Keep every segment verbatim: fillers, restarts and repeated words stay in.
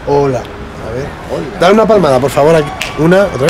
Hola. A ver. Hola. Dale una palmada, por favor. Aquí. Una, otra vez.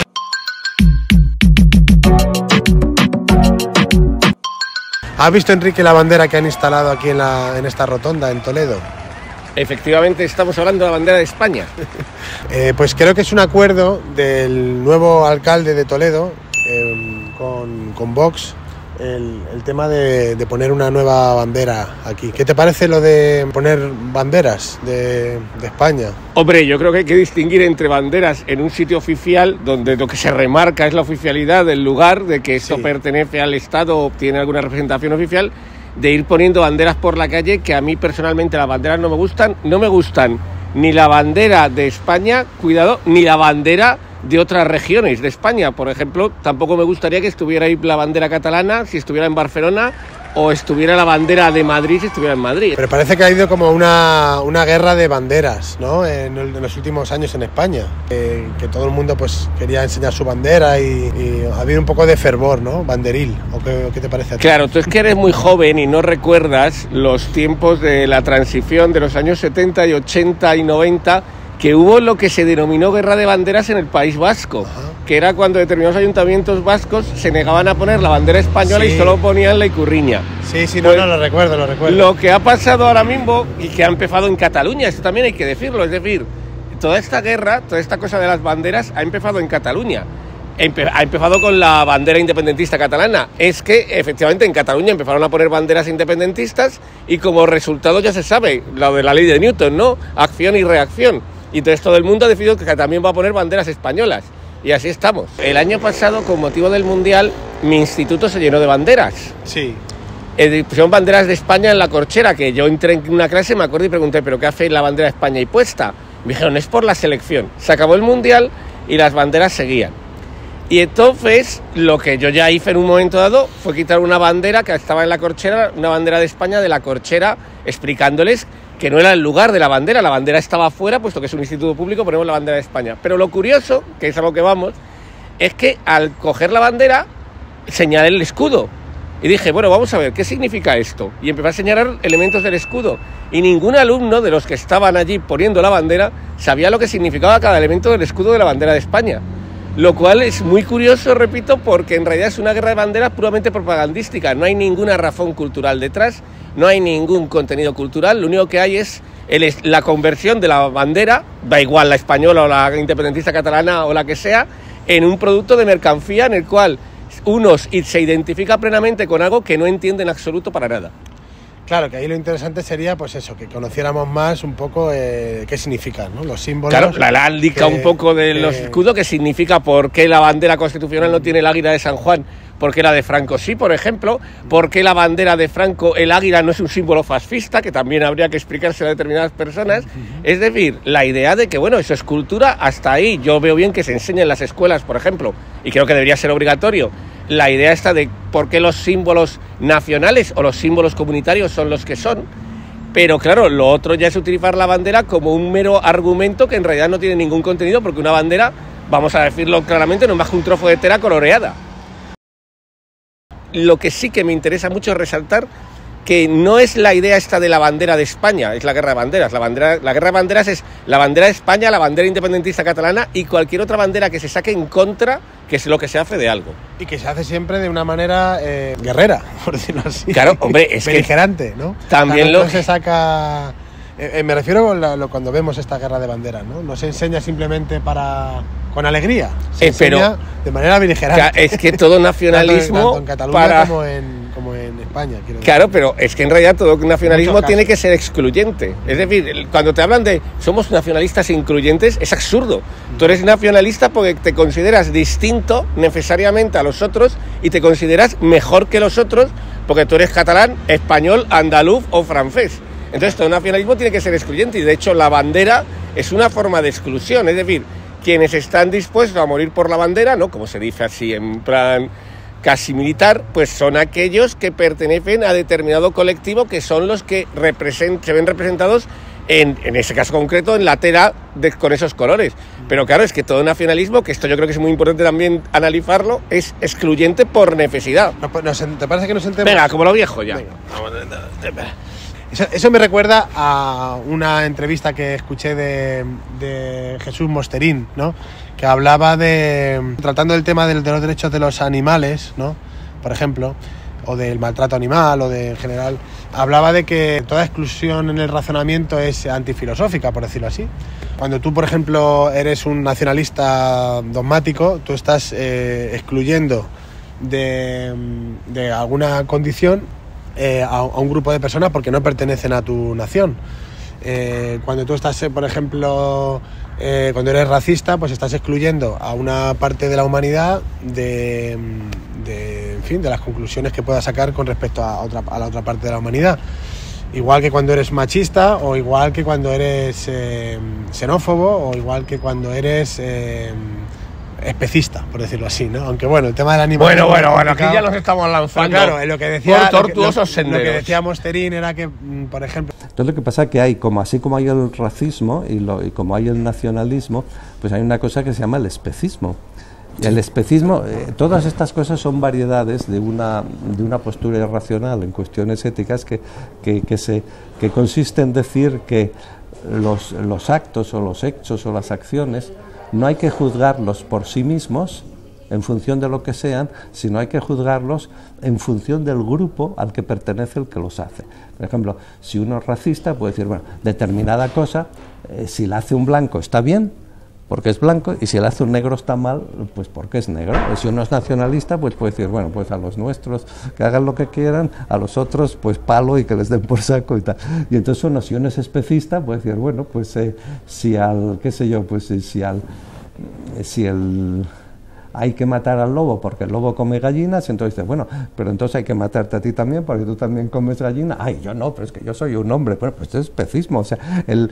¿Has visto, Enrique, la bandera que han instalado aquí en, la, en esta rotonda, en Toledo? Efectivamente, estamos hablando de la bandera de España. eh, pues creo que es un acuerdo del nuevo alcalde de Toledo eh, con, con Vox, el, el tema de, de poner una nueva bandera aquí. ¿Qué te parece lo de poner banderas de, de España? Hombre, yo creo que hay que distinguir entre banderas en un sitio oficial, donde lo que se remarca es la oficialidad del lugar, de que esto sí. pertenece al Estado o tiene alguna representación oficial, de ir poniendo banderas por la calle, que a mí personalmente las banderas no me gustan. No me gustan ni la bandera de España, cuidado, ni la bandera de otras regiones de España. Por ejemplo, tampoco me gustaría que estuviera ahí la bandera catalana si estuviera en Barcelona, o estuviera la bandera de Madrid si estuviera en Madrid. Pero parece que ha habido como una, una guerra de banderas, ¿no? En, el, en los últimos años en España, que, que todo el mundo pues quería enseñar su bandera y, y ha habido un poco de fervor, ¿no? Banderil, ¿o qué, qué te parece a ti? Claro, tú es que eres muy joven y no recuerdas los tiempos de la transición de los años setenta y ochenta y noventa, que hubo lo que se denominó guerra de banderas en el País Vasco. Ajá. Que era cuando determinados ayuntamientos vascos se negaban a poner la bandera española, sí. y solo ponían la icurriña. Sí, sí, no, pues, no, lo recuerdo, lo recuerdo. Lo que ha pasado ahora mismo, y que ha empezado en Cataluña, esto también hay que decirlo, es decir, toda esta guerra, toda esta cosa de las banderas ha empezado en Cataluña. Empe- ha empezado con la bandera independentista catalana. Es que efectivamente en Cataluña empezaron a poner banderas independentistas y como resultado ya se sabe, lo de la ley de Newton, ¿no? Acción y reacción. Y entonces todo el mundo ha decidido que también va a poner banderas españolas. Y así estamos. El año pasado, con motivo del Mundial, mi instituto se llenó de banderas. Sí. Eh, pusieron banderas de España en la corchera, que yo entré en una clase, me acuerdo y pregunté, ¿pero qué hace la bandera de España ahí puesta? Me dijeron, es por la selección. Se acabó el Mundial y las banderas seguían. Y entonces, lo que yo ya hice en un momento dado fue quitar una bandera que estaba en la corchera, una bandera de España de la corchera, explicándoles que no era el lugar de la bandera, la bandera estaba afuera, puesto que es un instituto público, ponemos la bandera de España. Pero lo curioso, que es a lo que vamos, es que al coger la bandera, señalé el escudo. Y dije, bueno, vamos a ver, ¿qué significa esto? Y empecé a señalar elementos del escudo. Y ningún alumno de los que estaban allí poniendo la bandera sabía lo que significaba cada elemento del escudo de la bandera de España. Lo cual es muy curioso, repito, porque en realidad es una guerra de banderas puramente propagandística. No hay ninguna razón cultural detrás, no hay ningún contenido cultural. Lo único que hay es el, la conversión de la bandera, da igual la española o la independentista catalana o la que sea, en un producto de mercancía en el cual uno se identifica plenamente con algo que no entiende en absoluto para nada. Claro, que ahí lo interesante sería, pues eso, que conociéramos más un poco eh, qué significan, ¿no? Los símbolos. Claro, la heráldica un poco de los escudos, que significa por qué la bandera constitucional no tiene el águila de San Juan, por qué la de Franco sí, por ejemplo, por qué la bandera de Franco, el águila no es un símbolo fascista, que también habría que explicárselo a determinadas personas. Uh-huh. Es decir, la idea de que, bueno, eso es cultura, hasta ahí yo veo bien que se enseñe en las escuelas, por ejemplo, y creo que debería ser obligatorio, la idea esta de por qué los símbolos nacionales o los símbolos comunitarios son los que son, pero claro, lo otro ya es utilizar la bandera como un mero argumento que en realidad no tiene ningún contenido, porque una bandera, vamos a decirlo claramente, no es más que un trozo de tela coloreada. Lo que sí que me interesa mucho es resaltar que no es la idea esta de la bandera de España, es la guerra de banderas. La, bandera, la guerra de banderas es la bandera de España, la bandera independentista catalana y cualquier otra bandera que se saque en contra, que es lo que se hace de algo. Y que se hace siempre de una manera eh, guerrera, por decirlo así. Claro, hombre, es beligerante, ¿no? También lo... lo... se saca... Eh, eh, me refiero a lo, lo, cuando vemos esta guerra de banderas, ¿no? No se enseña simplemente para... con alegría, se eh, pero, enseña de manera beligerante. Es que todo nacionalismo... tanto, tanto en Cataluña para... como, en, como en España. Quiero claro, decir. Pero es que en realidad todo nacionalismo tiene que ser excluyente. Es decir, cuando te hablan de somos nacionalistas incluyentes, es absurdo. Mm. Tú eres nacionalista porque te consideras distinto necesariamente a los otros y te consideras mejor que los otros porque tú eres catalán, español, andaluz o francés. Entonces todo nacionalismo tiene que ser excluyente y de hecho la bandera es una forma de exclusión, es decir, quienes están dispuestos a morir por la bandera, ¿no? Como se dice así en plan casi militar, pues son aquellos que pertenecen a determinado colectivo que son los que represent- se ven representados en, en ese caso concreto en la tela de, con esos colores. Pero claro, es que todo nacionalismo, que esto yo creo que es muy importante también analizarlo, es excluyente por necesidad. No, pues, ¿te parece que nos sentemos? Venga, como lo viejo ya. Venga. Eso, eso me recuerda a una entrevista que escuché de, de Jesús Mosterín, ¿no? Que hablaba de, tratando el tema de, de los derechos de los animales, ¿no? Por ejemplo, o del maltrato animal, o de en general, hablaba de que toda exclusión en el razonamiento es antifilosófica, por decirlo así. Cuando tú, por ejemplo, eres un nacionalista dogmático, tú estás eh, excluyendo de, de alguna condición eh, a, a un grupo de personas porque no pertenecen a tu nación. Eh, cuando tú estás, eh, por ejemplo, eh, cuando eres racista, pues estás excluyendo a una parte de la humanidad de, de, en fin, de las conclusiones que pueda sacar con respecto a, otra, a la otra parte de la humanidad. Igual que cuando eres machista, o igual que cuando eres eh, xenófobo, o igual que cuando eres eh, especista, por decirlo así, ¿no? Aunque bueno, el tema del animal... Bueno, bueno, bueno, aquí ya nos estamos lanzando. Pero claro, lo que decía, por tortuosos lo, senderos. Lo que decía Mosterín era que, por ejemplo... Entonces lo que pasa es que hay, como así como hay el racismo y, lo, y como hay el nacionalismo, pues hay una cosa que se llama el especismo. El especismo, eh, todas estas cosas son variedades de una, de una postura irracional en cuestiones éticas que, que, que, se, que consiste en decir que los, los actos o los hechos o las acciones no hay que juzgarlos por sí mismos en función de lo que sean, sino hay que juzgarlos en función del grupo al que pertenece el que los hace. Por ejemplo, si uno es racista, puede decir, bueno, determinada cosa, eh, si la hace un blanco está bien, porque es blanco, y si le hace un negro está mal, pues porque es negro. Y si uno es nacionalista, pues puede decir, bueno, pues a los nuestros que hagan lo que quieran, a los otros pues palo y que les den por saco y tal. Y entonces uno, si uno es especista, puede decir, bueno, pues eh, si al, qué sé yo, pues eh, si al, eh, si el... hay que matar al lobo porque el lobo come gallinas, entonces dices, bueno, pero entonces hay que matarte a ti también porque tú también comes gallina. Ay, yo no, pero es que yo soy un hombre. Bueno, pues es especismo, o sea, el,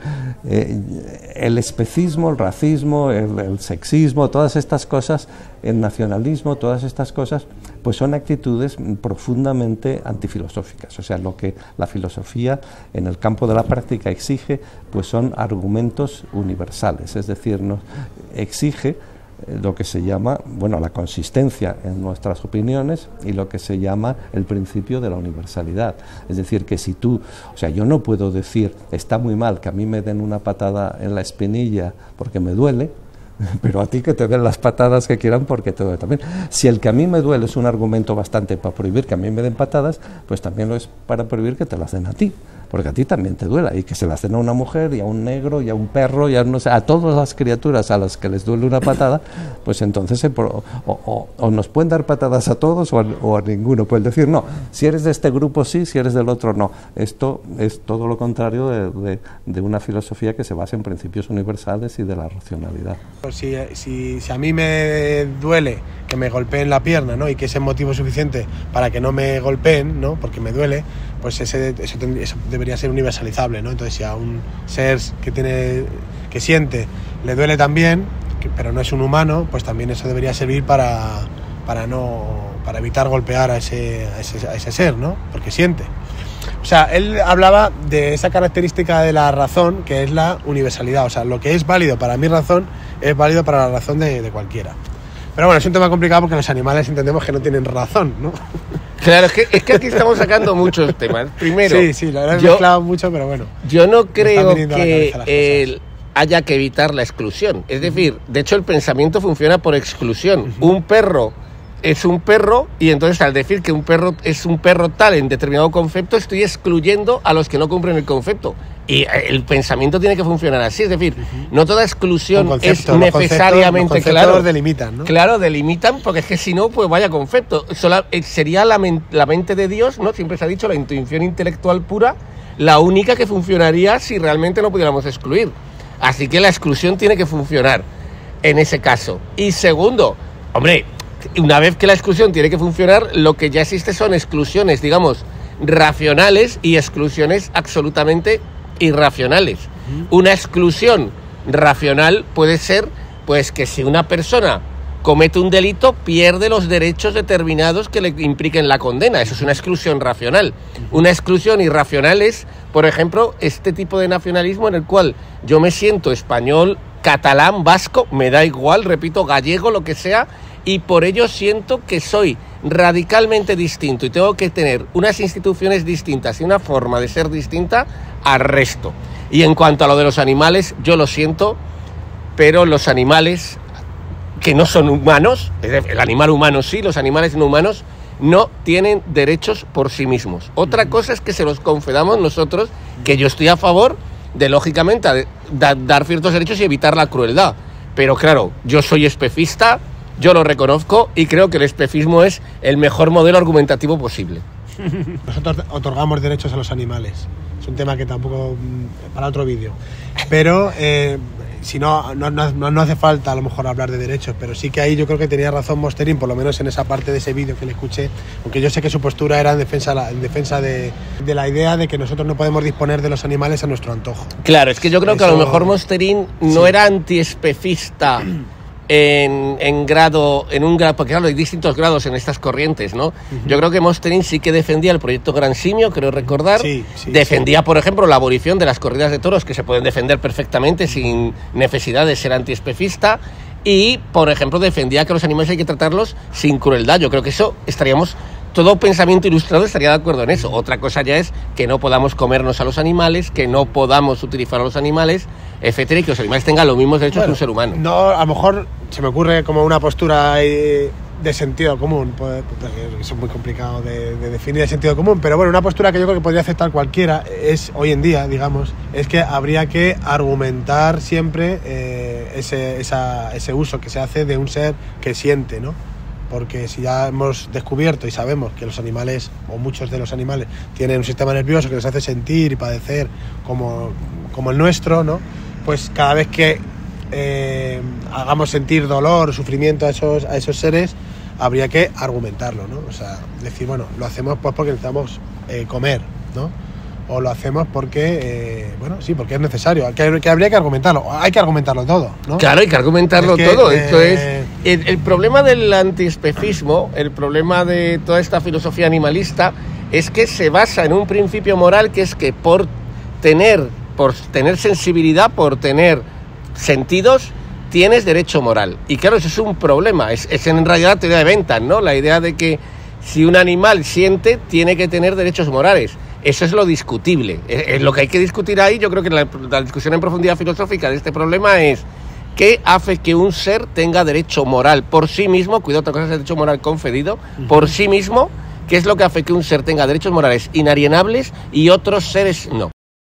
eh, el especismo, el racismo, el, el sexismo, todas estas cosas, el nacionalismo, todas estas cosas, pues son actitudes profundamente antifilosóficas. O sea, lo que la filosofía en el campo de la práctica exige, pues son argumentos universales, es decir, nos exige lo que se llama, bueno, la consistencia en nuestras opiniones y lo que se llama el principio de la universalidad. Es decir, que si tú, o sea, yo no puedo decir, está muy mal que a mí me den una patada en la espinilla porque me duele, pero a ti que te den las patadas que quieran porque te duele también. Si el que a mí me duele es un argumento bastante para prohibir que a mí me den patadas, pues también lo es para prohibir que te las den a ti, porque a ti también te duela, y que se las den a una mujer y a un negro y a un perro y a, no sé, a todas las criaturas a las que les duele una patada, pues entonces se, o, o, o nos pueden dar patadas a todos o a, o a ninguno. Pueden decir, no, si eres de este grupo sí, si eres del otro no. Esto es todo lo contrario de, de, de una filosofía que se basa en principios universales y de la racionalidad. Si, si, si a mí me duele que me golpeen la pierna, ¿no? Y que ese es motivo suficiente para que no me golpeen, ¿no? Porque me duele, pues ese, eso, eso debería ser universalizable, ¿no? Entonces, si a un ser que tiene, que siente, le duele también, que, pero no es un humano, pues también eso debería servir para, para no, para evitar golpear a ese, a ese, a ese ser, ¿no? Porque siente. O sea, él hablaba de esa característica de la razón, que es la universalidad. O sea, lo que es válido para mi razón es válido para la razón de, de cualquiera. Pero bueno, es un tema complicado porque los animales entendemos que no tienen razón, ¿no? Claro, es que, es que aquí estamos sacando muchos temas. Primero, sí, sí, la verdad he yo, mezclado mucho, pero bueno. Yo no creo que eh, haya que evitar la exclusión. Es decir, de hecho el pensamiento funciona por exclusión. Uh-huh. Un perro es un perro y entonces al decir que un perro es un perro tal en determinado concepto, estoy excluyendo a los que no cumplen el concepto. Y el pensamiento tiene que funcionar así, es decir, uh-huh. no toda exclusión concepto, es necesariamente, los claro, los delimitan, ¿no? Claro, delimitan, porque es que si no, pues vaya concepto. Sola, sería la, men, la mente de Dios, ¿no? Siempre se ha dicho la intuición intelectual pura, la única que funcionaría si realmente no pudiéramos excluir. Así que la exclusión tiene que funcionar en ese caso. Y segundo, hombre, una vez que la exclusión tiene que funcionar, lo que ya existe son exclusiones, digamos, racionales y exclusiones absolutamente irracionales. Una exclusión racional puede ser, pues, que si una persona comete un delito, pierde los derechos determinados que le impliquen la condena. Eso es una exclusión racional. Una exclusión irracional es, por ejemplo, este tipo de nacionalismo en el cual yo me siento español, catalán, vasco, me da igual, repito, gallego, lo que sea, y por ello siento que soy radicalmente distinto y tengo que tener unas instituciones distintas y una forma de ser distinta al resto. Y en cuanto a lo de los animales, yo lo siento, pero los animales que no son humanos, el animal humano sí, los animales no humanos, no tienen derechos por sí mismos. Otra cosa es que se los concedamos nosotros, que yo estoy a favor de, lógicamente, de, de, dar ciertos derechos y evitar la crueldad. Pero claro, yo soy especista, yo lo reconozco y creo que el espefismo es el mejor modelo argumentativo posible. Nosotros otorgamos derechos a los animales. Es un tema que tampoco para otro vídeo. Pero eh, si no no, no no hace falta a lo mejor hablar de derechos, pero sí que ahí yo creo que tenía razón Mosterin, por lo menos en esa parte de ese vídeo que le escuché, aunque yo sé que su postura era en defensa, en defensa de, de la idea de que nosotros no podemos disponer de los animales a nuestro antojo. Claro, es que yo creo Eso, que a lo mejor Mosterin no sí. era antiespecista en, en grado, en un grado, porque claro, hay distintos grados en estas corrientes, ¿no? Uh-huh. Yo creo que Mosterin sí que defendía el proyecto Gran Simio, creo recordar, sí, sí, defendía, sí. por ejemplo, la abolición de las corridas de toros, que se pueden defender perfectamente sin necesidad de ser antiespecista, y, por ejemplo, defendía que los animales hay que tratarlos sin crueldad. Yo creo que eso estaríamos... Todo pensamiento ilustrado estaría de acuerdo en eso. Otra cosa ya es que no podamos comernos a los animales, que no podamos utilizar a los animales, etcétera, y que los animales tengan los mismos derechos bueno, que un ser humano. No, a lo mejor se me ocurre como una postura de sentido común, pues, eso es muy complicado de, de definir el sentido común, pero bueno, una postura que yo creo que podría aceptar cualquiera es, hoy en día, digamos, es que habría que argumentar siempre eh, ese, esa, ese uso que se hace de un ser que siente, ¿no? Porque si ya hemos descubierto y sabemos que los animales, o muchos de los animales, tienen un sistema nervioso que les hace sentir y padecer como, como el nuestro, ¿no? Pues cada vez que eh, hagamos sentir dolor o sufrimiento a esos, a esos seres, habría que argumentarlo, ¿no? O sea, decir, bueno, lo hacemos pues porque necesitamos eh, comer, ¿no? O lo hacemos porque, eh, bueno, sí, porque es necesario, que, que habría que argumentarlo, hay que argumentarlo todo, ¿no? Claro, hay que argumentarlo es que, todo, eh... esto es... El, el problema del antiespecismo, el problema de toda esta filosofía animalista, es que se basa en un principio moral que es que por tener, por tener sensibilidad, por tener sentidos, tienes derecho moral. Y claro, eso es un problema, es, es en realidad la teoría de Bentham, ¿no? La idea de que si un animal siente, tiene que tener derechos morales. Eso es lo discutible. Es, es lo que hay que discutir ahí. Yo creo que la, la discusión en profundidad filosófica de este problema es ¿qué hace que un ser tenga derecho moral por sí mismo? Cuidado, otra cosa es el derecho moral concedido. Uh-huh. Por sí mismo, ¿qué es lo que hace que un ser tenga derechos morales inalienables y otros seres no?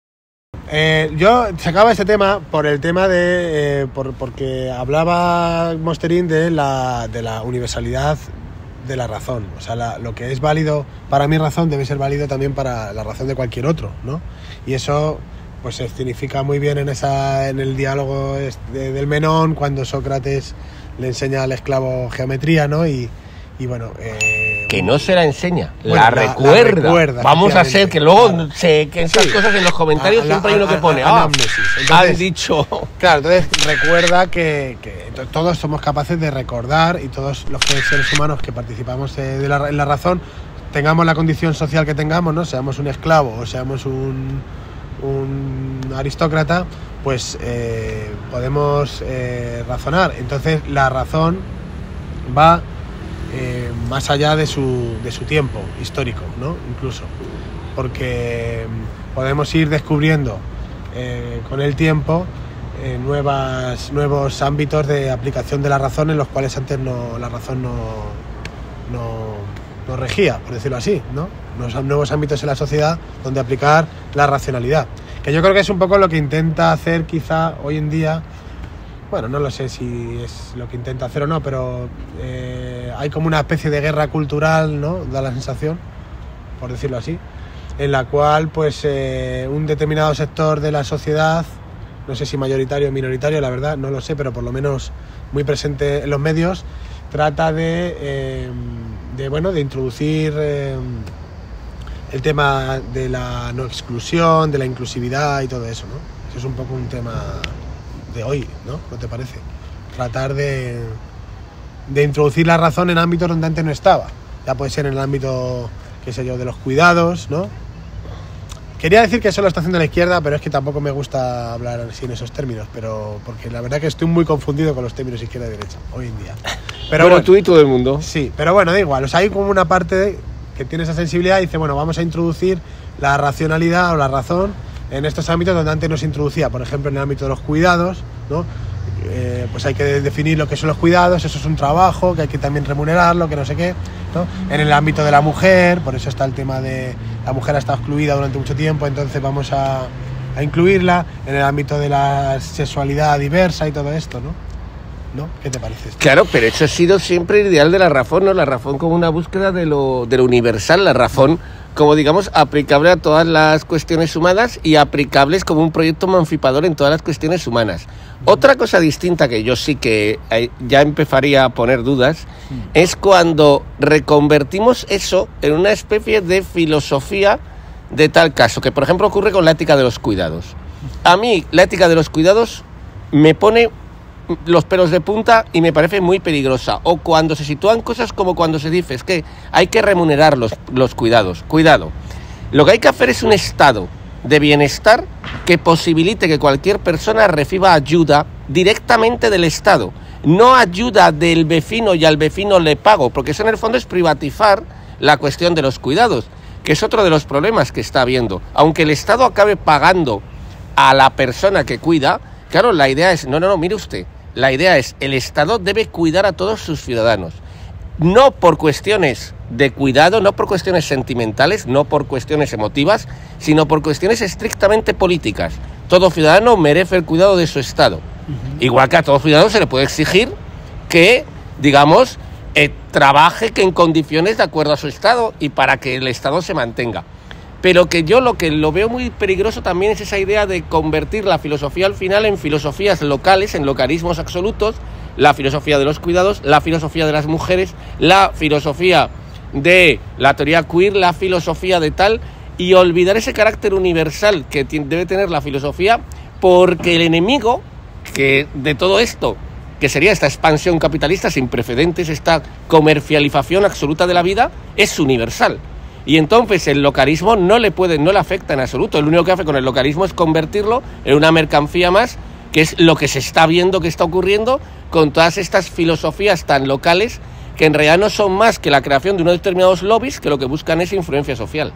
Eh, yo sacaba este tema por el tema de... Eh, por, porque hablaba Mosterin de la, de la universalidad de la razón. O sea, la, lo que es válido para mi razón debe ser válido también para la razón de cualquier otro, ¿no? Y eso pues se significa muy bien en esa en el diálogo de, del Menón, cuando Sócrates le enseña al esclavo geometría, ¿no? Y, y bueno... Eh, que no se la enseña, bueno, la, la, recuerda. la recuerda. Vamos a ser que luego claro. se, que esas sí. cosas en los comentarios a, siempre a, hay uno que pone, a, a, ah, entonces, han dicho... Claro, entonces recuerda que, que todos somos capaces de recordar, y todos los seres humanos que participamos de la, en la razón, tengamos la condición social que tengamos, ¿no? Seamos un esclavo o seamos un, un aristócrata, pues eh, podemos eh, razonar. Entonces la razón va eh, más allá de su, de su tiempo histórico, ¿no? Incluso, porque podemos ir descubriendo eh, con el tiempo eh, nuevas, nuevos ámbitos de aplicación de la razón en los cuales antes no, la razón no, no, no regía, por decirlo así, ¿no? Nuevos, nuevos ámbitos en la sociedad donde aplicar la racionalidad, que yo creo que es un poco lo que intenta hacer quizá hoy en día. Bueno, no lo sé si es lo que intenta hacer o no, pero eh, hay como una especie de guerra cultural, ¿no? Da la sensación, por decirlo así, en la cual pues eh, un determinado sector de la sociedad, no sé si mayoritario o minoritario, la verdad, no lo sé, pero por lo menos muy presente en los medios, trata de, eh, de, bueno, de introducir eh, el tema de la no exclusión, de la inclusividad y todo eso, ¿no? Eso es un poco un tema de hoy, ¿no? ¿No te parece? Tratar de, de introducir la razón en ámbitos donde antes no estaba. Ya puede ser en el ámbito, qué sé yo, de los cuidados, ¿no? quería decir que eso lo está haciendo la izquierda, pero es que tampoco me gusta hablar así en esos términos, pero porque la verdad que estoy muy confundido con los términos izquierda y derecha hoy en día. Pero bueno, bueno, tú y todo el mundo. Sí, pero bueno, da igual. O sea, hay como una parte de, que tiene esa sensibilidad y dice, bueno, vamos a introducir la racionalidad o la razón en estos ámbitos donde antes no se introducía. Por ejemplo, en el ámbito de los cuidados, ¿no? Eh, pues hay que definir lo que son los cuidados, eso es un trabajo, que hay que también remunerarlo, que no sé qué, ¿no? En el ámbito de la mujer, por eso está el tema de la mujer ha estado excluida durante mucho tiempo, entonces vamos a, a incluirla, en el ámbito de la sexualidad diversa y todo esto, ¿no? ¿No? ¿Qué te parece esto? Claro, pero eso ha sido siempre el ideal de la razón, ¿no? La razón como una búsqueda de lo, de lo universal, la razón como, digamos, aplicable a todas las cuestiones humanas y aplicables como un proyecto emancipador en todas las cuestiones humanas. Uh-huh. Otra cosa distinta que yo sí que ya empezaría a poner dudas uh-huh. es cuando reconvertimos eso en una especie de filosofía de tal caso, que por ejemplo ocurre con la ética de los cuidados. A mí la ética de los cuidados me pone los pelos de punta y me parece muy peligrosa. O cuando se sitúan cosas como cuando se dice es que hay que remunerar los, los cuidados. Cuidado, lo que hay que hacer es un estado de bienestar que posibilite que cualquier persona reciba ayuda directamente del Estado, no ayuda del vecino y al vecino le pago, porque eso en el fondo es privatizar la cuestión de los cuidados, que es otro de los problemas que está habiendo. Aunque el Estado acabe pagando a la persona que cuida, claro, la idea es, no, no, no, mire usted, la idea es, el Estado debe cuidar a todos sus ciudadanos, no por cuestiones de cuidado, no por cuestiones sentimentales, no por cuestiones emotivas, sino por cuestiones estrictamente políticas. Todo ciudadano merece el cuidado de su Estado. Uh-huh. Igual que a todo ciudadano se le puede exigir que, digamos, eh, trabaje que en condiciones de acuerdo a su Estado y para que el Estado se mantenga. Pero que yo lo que lo veo muy peligroso también es esa idea de convertir la filosofía al final en filosofías locales, en localismos absolutos, la filosofía de los cuidados, la filosofía de las mujeres, la filosofía de la teoría queer, la filosofía de tal, y olvidar ese carácter universal que t- debe tener la filosofía, porque el enemigo que de todo esto, que sería esta expansión capitalista sin precedentes, esta comercialización absoluta de la vida, es universal. Y entonces el localismo no le puede, no le afecta en absoluto. Lo único que hace con el localismo es convertirlo en una mercancía más, que es lo que se está viendo que está ocurriendo con todas estas filosofías tan locales que en realidad no son más que la creación de unos determinados lobbies que lo que buscan es influencia social.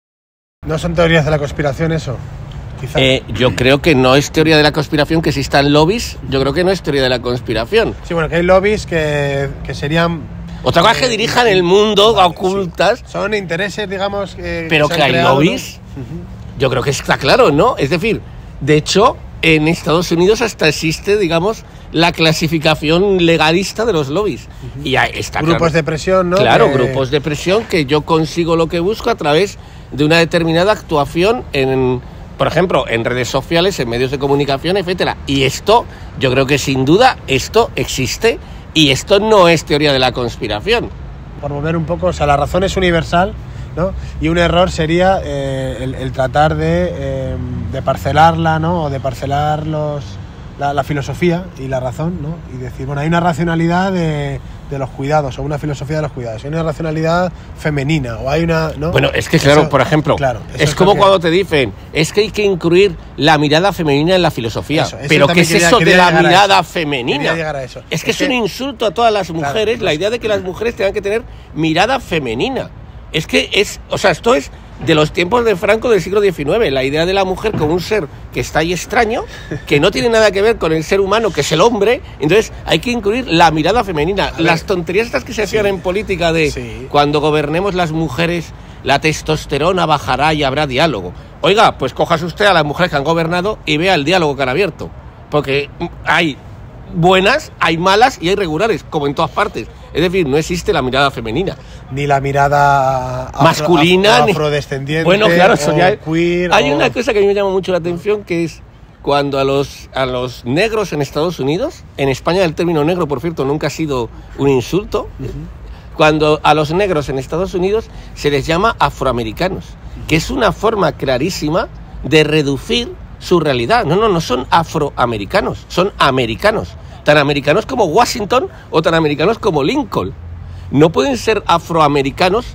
¿No son teorías de la conspiración eso? Quizá. Eh, yo creo que no es teoría de la conspiración que existan lobbies, yo creo que no es teoría de la conspiración. Sí, bueno, que hay lobbies que, que serían... Otra cosa es que dirijan el mundo vale, ocultas. Sí. Son intereses, digamos, que pero que, que hay creado, lobbies, ¿no? Uh-huh. Yo creo que está claro, ¿no? Es decir, de hecho, en Estados Unidos hasta existe, digamos, la clasificación legalista de los lobbies. Uh-huh. Y ahí está grupos claro. de presión, ¿no? Claro, que... grupos de presión que yo consigo lo que busco a través de una determinada actuación en, por ejemplo, en redes sociales, en medios de comunicación, etcétera. Y esto, yo creo que sin duda, esto existe. Y esto no es teoría de la conspiración. Por volver un poco, o sea, la razón es universal, ¿no? Y un error sería eh, el, el tratar de, eh, de parcelarla, ¿no? O de parcelar los, la, la filosofía y la razón, ¿no? Y decir, bueno, hay una racionalidad de, de los cuidados, o una filosofía de los cuidados, hay una racionalidad femenina, o hay una... ¿no? Bueno, es que claro, eso, por ejemplo, claro, es, es como que... cuando te dicen, es que hay que incluir la mirada femenina en la filosofía. Eso, eso pero ¿qué es quería, eso de la mirada femenina? A eso. Es que es, es que... un insulto a todas las mujeres, claro, la idea de que las mujeres tengan que tener mirada femenina. Es que es, o sea, esto es de los tiempos de Franco del siglo diecinueve, la idea de la mujer como un ser que está ahí extraño, que no tiene nada que ver con el ser humano, que es el hombre, entonces hay que incluir la mirada femenina. Las tonterías estas que se hacían sí. en política de sí. cuando gobernemos las mujeres, la testosterona bajará y habrá diálogo. Oiga, pues cojas usted a las mujeres que han gobernado y vea el diálogo que han abierto, porque hay buenas, hay malas y hay regulares, como en todas partes. Es decir, no existe la mirada femenina. Ni la mirada afro, masculina, afro, afrodescendiente. Ni... Bueno, claro, eso ya... queer, hay o... una cosa que a mí me llama mucho la atención, que es cuando a los, a los negros en Estados Unidos, en España el término negro, por cierto, nunca ha sido un insulto, uh-huh. cuando a los negros en Estados Unidos se les llama afroamericanos, uh-huh. que es una forma clarísima de reducir su realidad. No, no, no son afroamericanos, son americanos. Tan americanos como Washington o tan americanos como Lincoln. No pueden ser afroamericanos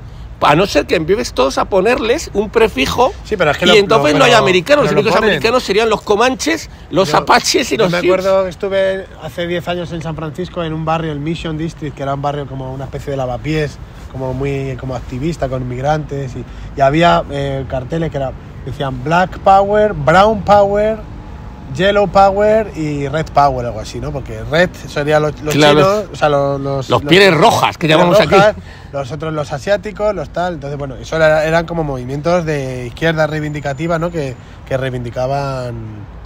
A no ser que empieces todos a ponerles un prefijo, sí, pero es que y lo, entonces lo, no hay pero, americanos. Los pero únicos americanos serían los comanches, los yo, apaches y yo los me sioux. acuerdo que estuve hace diez años en San Francisco en un barrio, el Mission District, que era un barrio como una especie de lavapiés, como muy como activista con inmigrantes, y, y había eh, carteles que era, decían Black Power, Brown Power, Yellow Power y Red Power, algo así, ¿no? Porque Red serían los, los claro, chinos, los, o sea, los... Los, los pieles los, rojas, que llamamos rojas, aquí. Los otros los asiáticos, los tal... Entonces, bueno, eso era, eran como movimientos de izquierda reivindicativa, ¿no? Que, que reivindicaban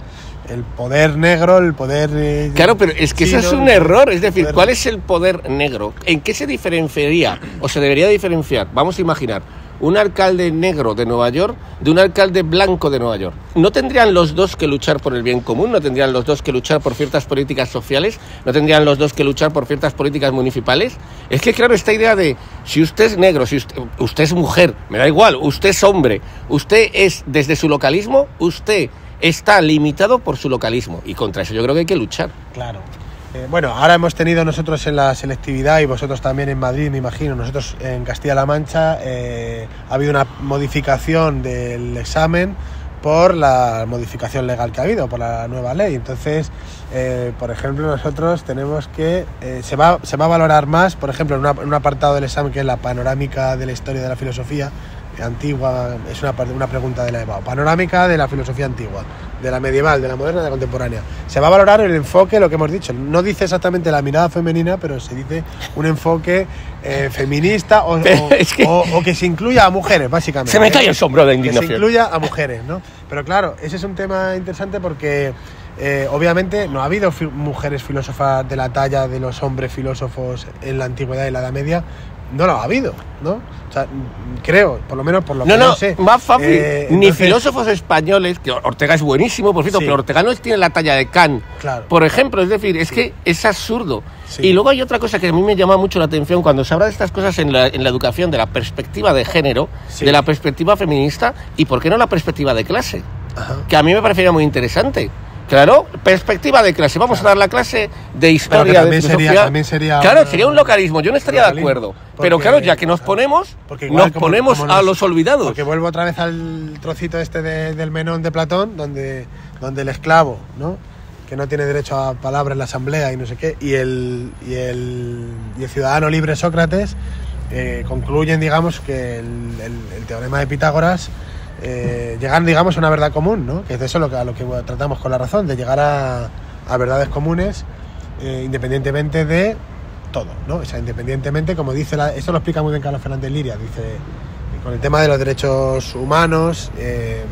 el poder negro, el poder... Eh, claro, pero es que chino, eso es un error. Es decir, poder... ¿cuál es el poder negro? ¿En qué se diferenciaría o se debería diferenciar? Vamos a imaginar un alcalde negro de Nueva York de un alcalde blanco de Nueva York. ¿No tendrían los dos que luchar por el bien común? ¿No tendrían los dos que luchar por ciertas políticas sociales? ¿No tendrían los dos que luchar por ciertas políticas municipales? Es que, claro, esta idea de si usted es negro, si usted, usted es mujer, me da igual, usted es hombre, usted es desde su localismo, usted está limitado por su localismo, y contra eso yo creo que hay que luchar. Claro. Eh, bueno, ahora hemos tenido nosotros en la selectividad y vosotros también en Madrid, me imagino, nosotros en Castilla-La Mancha, eh, ha habido una modificación del examen por la modificación legal que ha habido, por la nueva ley. Entonces, eh, por ejemplo, nosotros tenemos que, eh, se, va, se va a valorar más, por ejemplo, en, una, en un apartado del examen que es la panorámica de la historia de la filosofía antigua, es una, una pregunta de la EBAU, panorámica de la filosofía antigua, de la medieval, de la moderna, de la contemporánea. Se va a valorar el enfoque, lo que hemos dicho, no dice exactamente la mirada femenina, pero se dice un enfoque eh, feminista o, o, es que... O, o que se incluya a mujeres, básicamente. Se me cae el sombrero de indignación. Que se incluya a mujeres, ¿no? Pero claro, ese es un tema interesante porque eh, obviamente no ha habido fi- mujeres filósofas de la talla de los hombres filósofos en la antigüedad y la Edad Media. No lo ha habido, ¿no? O sea, creo, por lo menos por lo no, que no, no sé. Más fácil, eh, ni entonces... filósofos españoles, que Ortega es buenísimo, por cierto, sí. Pero Ortega no tiene la talla de Kant, claro. Por ejemplo, es decir, es sí. que es absurdo. Sí. Y luego hay otra cosa que a mí me llama mucho la atención cuando se habla de estas cosas en la, en la educación, de la perspectiva de género, sí. de la perspectiva feminista, y por qué no la perspectiva de clase, Ajá. que a mí me parecería muy interesante. Claro, perspectiva de clase. Vamos claro. a dar la clase de historia, de filosofía. Sería, también sería claro, una... sería un localismo. Yo no estaría localismo, de acuerdo. Porque, pero claro, ya que nos ponemos, nos como, ponemos como nos, a los olvidados. Porque vuelvo otra vez al trocito este de, del Menón de Platón, donde, donde el esclavo, ¿no? que no tiene derecho a palabra en la asamblea y no sé qué, y el, y el, y el ciudadano libre Sócrates, eh, concluyen, digamos, que el, el, el teorema de Pitágoras Eh, llegar, digamos, a una verdad común, ¿no? Que es de eso lo que, a lo que tratamos con la razón, de llegar a, a verdades comunes eh, independientemente de todo, ¿no? O sea, independientemente, como dice, la, esto lo explica muy bien Carlos Fernández Liria, dice, con el tema de los derechos humanos, eh,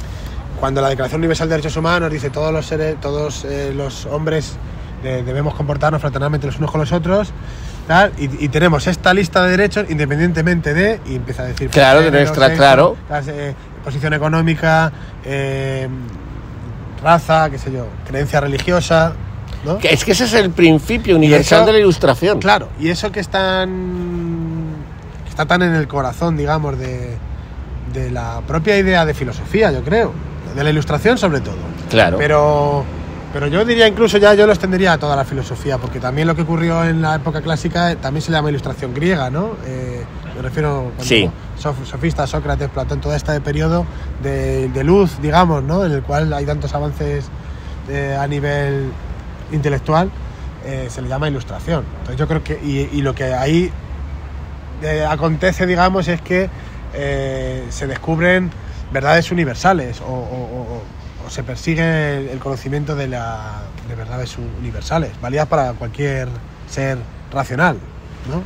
cuando la Declaración Universal de Derechos Humanos dice todos los seres, todos eh, los hombres eh, debemos comportarnos fraternalmente los unos con los otros, tal, y, y tenemos esta lista de derechos independientemente de, y empieza a decir... Claro, de nuestra, sexo, claro. Las, eh, posición económica, eh, raza, qué sé yo, creencia religiosa, ¿no? Que es que ese es el principio universal eso, de la Ilustración. Claro, y eso que, están, que está tan en el corazón, digamos, de, de la propia idea de filosofía, yo creo, de la Ilustración sobre todo. Claro. Pero, pero yo diría incluso ya, yo lo extendería a toda la filosofía, porque también lo que ocurrió en la época clásica también se llama Ilustración griega, ¿no? Eh, me refiero... Sí. Sofistas, Sócrates, Platón, todo este periodo de, de luz, digamos, ¿no? En el cual hay tantos avances eh, a nivel intelectual, eh, se le llama Ilustración. Entonces yo creo que, y, y lo que ahí eh, acontece, digamos, es que eh, se descubren verdades universales o, o, o, o se persigue el conocimiento de, la, de verdades universales, válidas para cualquier ser racional, ¿no?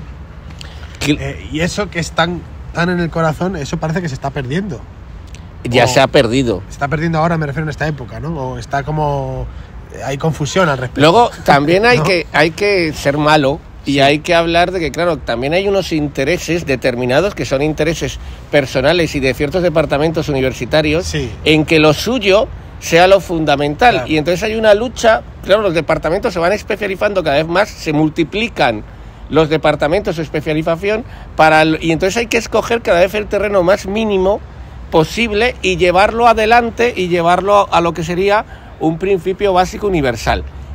Eh, y eso que es tan tan en el corazón, eso parece que se está perdiendo. Ya o se ha perdido. Se está perdiendo ahora, me refiero en esta época, ¿no? O está como... hay confusión al respecto. Luego, también hay, ¿no? que, hay que ser malo y sí. hay que hablar de que, claro, también hay unos intereses determinados que son intereses personales y de ciertos departamentos universitarios sí. en que lo suyo sea lo fundamental. Claro. Y entonces hay una lucha, claro, los departamentos se van especializando cada vez más, se multiplican los departamentos de especialización para, y entonces hay que escoger cada vez el terreno más mínimo posible y llevarlo adelante y llevarlo a lo que sería un principio básico universal.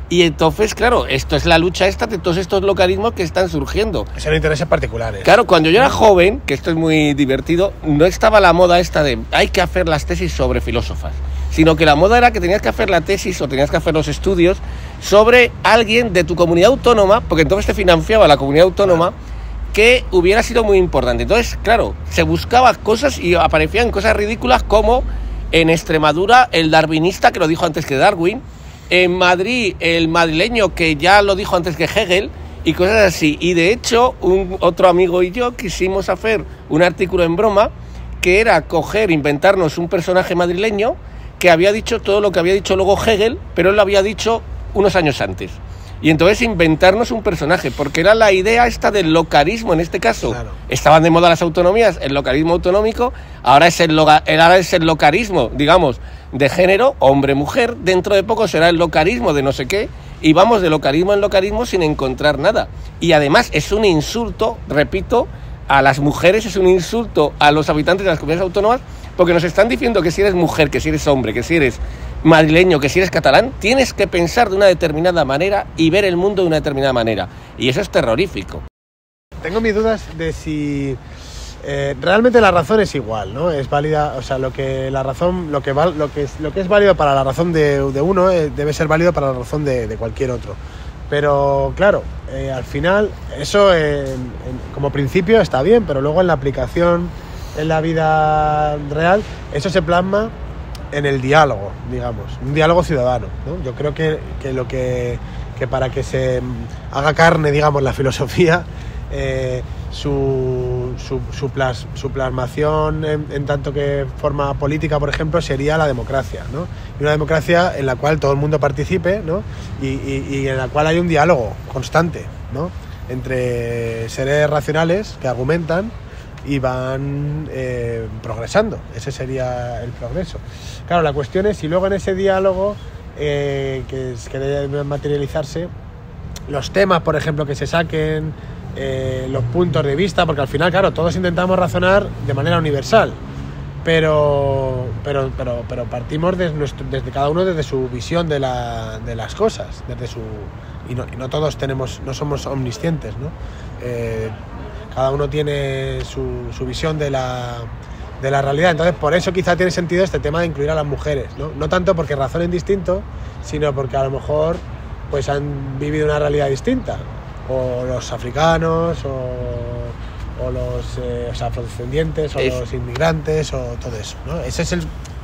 Y entonces, claro, esto es la lucha esta de todos estos localismos que están surgiendo. Son intereses particulares. Claro, cuando yo era joven, que esto es muy divertido, no estaba la moda esta de hay que hacer las tesis sobre filósofas, sino que la moda era que tenías que hacer la tesis o tenías que hacer los estudios sobre alguien de tu comunidad autónoma, porque entonces te financiaba la comunidad autónoma, que hubiera sido muy importante. Entonces, claro, se buscaba cosas y aparecían cosas ridículas como en Extremadura el darwinista que lo dijo antes que Darwin, en Madrid el madrileño que ya lo dijo antes que Hegel y cosas así. Y de hecho, un otro amigo y yo quisimos hacer un artículo en broma que era coger, inventarnos un personaje madrileño que había dicho todo lo que había dicho luego Hegel, pero él lo había dicho unos años antes. Y entonces inventarnos un personaje, porque era la idea esta del localismo en este caso. Claro. Estaban de moda las autonomías, el localismo autonómico, ahora es el, loga, ahora es el localismo, digamos, de género, hombre-mujer, dentro de poco será el localismo de no sé qué, y vamos de localismo en localismo sin encontrar nada. Y además es un insulto, repito, a las mujeres, es un insulto a los habitantes de las comunidades autónomas, porque nos están diciendo que si eres mujer, que si eres hombre, que si eres madrileño, que si eres catalán, tienes que pensar de una determinada manera y ver el mundo de una determinada manera. Y eso es terrorífico. Tengo mis dudas de si eh, realmente la razón es igual, ¿no? Es válida, o sea, lo que la razón, lo que val, lo que es, lo que es válido para la razón de, de uno eh, debe ser válido para la razón de, de cualquier otro. Pero claro, eh, al final eso eh, en, en, como principio está bien, pero luego en la aplicación, en la vida real, eso se plasma en el diálogo, digamos, un diálogo ciudadano, ¿no? Yo creo que, que lo que, que para que se haga carne, digamos, la filosofía, eh, su, su, su, plas, su plasmación en, en tanto que forma política, por ejemplo, sería la democracia, ¿no? Y una democracia en la cual todo el mundo participe, ¿no? Y, y, y en la cual hay un diálogo constante, ¿no? Entre seres racionales que argumentan y van eh, progresando. Ese sería el progreso. Claro, la cuestión es si luego en ese diálogo eh, que, que debe materializarse, los temas, por ejemplo, que se saquen, eh, los puntos de vista, porque al final, claro, todos intentamos razonar de manera universal, pero pero pero, pero partimos desde, nuestro, desde cada uno desde su visión de, la, de las cosas, desde su y no, y no todos tenemos, no somos omniscientes, ¿no? Eh, Cada uno tiene su, su visión de la, de la realidad. Entonces, por eso quizá tiene sentido este tema de incluir a las mujeres, ¿no? No tanto porque razonen distinto, sino porque a lo mejor pues, han vivido una realidad distinta. O los africanos, o, o los eh, o sea, afrodescendientes, o es... los inmigrantes, o todo eso, ¿no? Ese es el...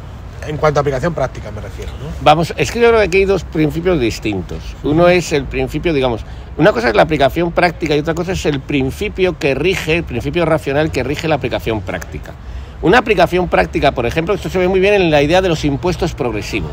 En cuanto a aplicación práctica me refiero, ¿no? Vamos, es que yo creo que aquí hay dos principios distintos. Uno es el principio, digamos, una cosa es la aplicación práctica y otra cosa es el principio que rige, el principio racional que rige la aplicación práctica. Una aplicación práctica, por ejemplo, esto se ve muy bien en la idea de los impuestos progresivos.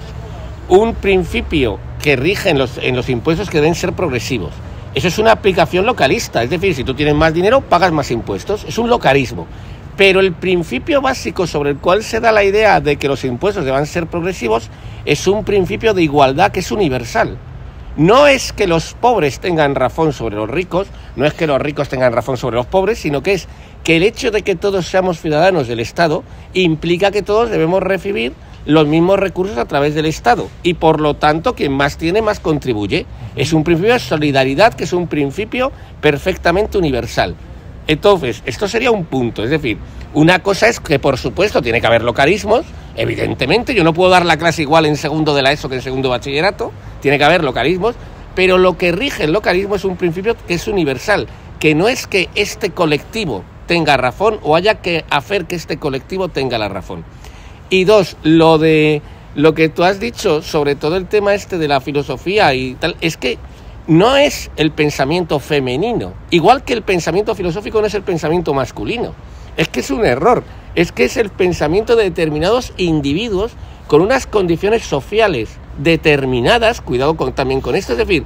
Un principio que rige en los, en los impuestos que deben ser progresivos. Eso es una aplicación localista, es decir, si tú tienes más dinero, pagas más impuestos. Es un localismo. Pero el principio básico sobre el cual se da la idea de que los impuestos deban ser progresivos es un principio de igualdad que es universal. No es que los pobres tengan razón sobre los ricos, no es que los ricos tengan razón sobre los pobres, sino que es que el hecho de que todos seamos ciudadanos del Estado implica que todos debemos recibir los mismos recursos a través del Estado y por lo tanto quien más tiene más contribuye. Es un principio de solidaridad que es un principio perfectamente universal. Entonces, esto sería un punto, es decir, una cosa es que por supuesto tiene que haber localismos, evidentemente, yo no puedo dar la clase igual en segundo de la ESO que en segundo de bachillerato, tiene que haber localismos, pero lo que rige el localismo es un principio que es universal, que no es que este colectivo tenga razón o haya que hacer que este colectivo tenga la razón. Y dos, lo de lo que tú has dicho sobre todo el tema este de la filosofía y tal, es que no es el pensamiento femenino, igual que el pensamiento filosófico no es el pensamiento masculino. Es que es un error, es que es el pensamiento de determinados individuos con unas condiciones sociales determinadas, cuidado con, también con esto, es decir,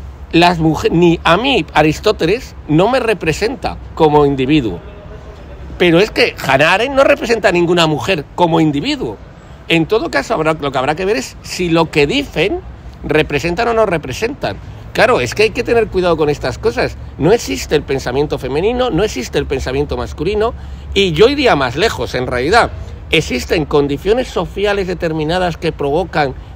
las mujeres, ni a mí Aristóteles no me representa como individuo, pero es que Hannah Arendt no representa a ninguna mujer como individuo. En todo caso, habrá, lo que habrá que ver es si lo que dicen representan o no representan. Claro, es que hay que tener cuidado con estas cosas. No existe el pensamiento femenino, no existe el pensamiento masculino, y yo iría más lejos, en realidad. Existen condiciones sociales determinadas que provocan